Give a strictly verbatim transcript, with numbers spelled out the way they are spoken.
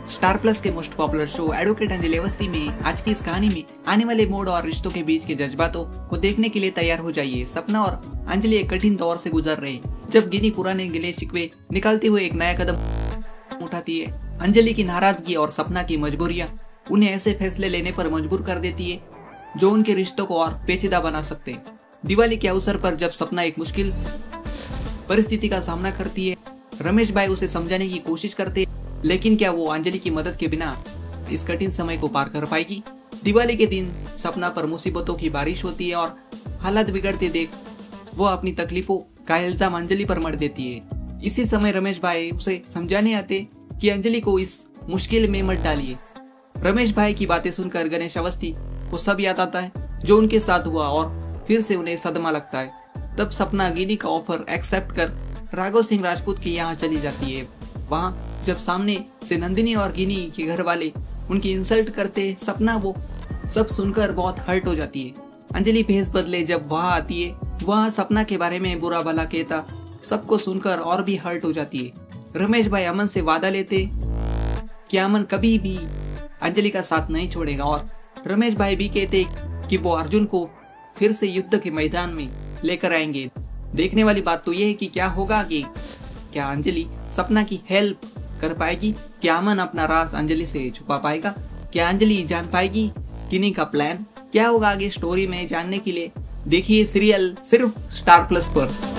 Star Plus के most popular show advocate Anjali Awasthi में आज की इस कहानी में आने वाले मोड़ और रिश्तों के बीच के जज्बातों को देखने के लिए तैयार हो जाइए। सपना और अंजलि एक कठिन दौर से गुजर रहे हैं जब गिनी पुराने गिले शिकवे निकालते हुए एक नया कदम उठाती है। अंजलि की नाराजगी और सपना की मजबूरियां उन्हें ऐसे फैसले लेने पर मजबूर कर देती है जो उनके रिश्तों को और पेचीदा बना सकते हैं। दिवाली के अवसर पर जब सपना एक मुश्किल परिस्थिति का सामना करती है, रमेश भाई उसे समझाने की कोशिश करते हैं, लेकिन क्या वो अंजलि की मदद के बिना इस कठिन समय को पार कर पाएगी? दिवाली के दिन सपना पर मुसीबतों की बारिश होती है और हालात बिगड़ते देख वो अपनी तकलीफों का इल्जाम अंजलि पर मढ़ देती है। इसी समय रमेश भाई उसे समझाने आते कि अंजलि को इस मुश्किल में मत डालिए। रमेश भाई की बातें सुनकर गणेश अवस्थी को सब याद आता है जो उनके साथ हुआ और फिर से उन्हें सदमा लगता है। तब सपना गिनी का ऑफर एक्सेप्ट कर राघव सिंह राजपूत के यहाँ चली जाती है। वहाँ जब सामने से नंदिनी और गिनी के घर वाले उनकी इंसल्ट करते, सपना वो सब सुनकर बहुत हर्ट हो जाती है। अंजलि भेस बदले जब वहाँ आती है, वहाँ सपना के बारे में बुरा भला कहता सबको सुनकर और भी हर्ट हो जाती है। रमेश भाई अमन से वादा लेते कि अमन कभी भी अंजलि का साथ नहीं छोड़ेगा और रमेश भाई भी कहते कि वो अर्जुन को फिर से युद्ध के मैदान में लेकर आएंगे। देखने वाली बात तो यह है कि क्या होगा कि क्या अंजलि सपना की हेल्प कर पाएगी? क्या अमन अपना राज अंजलि से छुपा पाएगा? क्या अंजलि जान पाएगी गिनी का प्लान? क्या होगा आगे स्टोरी में जानने के लिए देखिए सीरियल सिर्फ स्टार प्लस पर।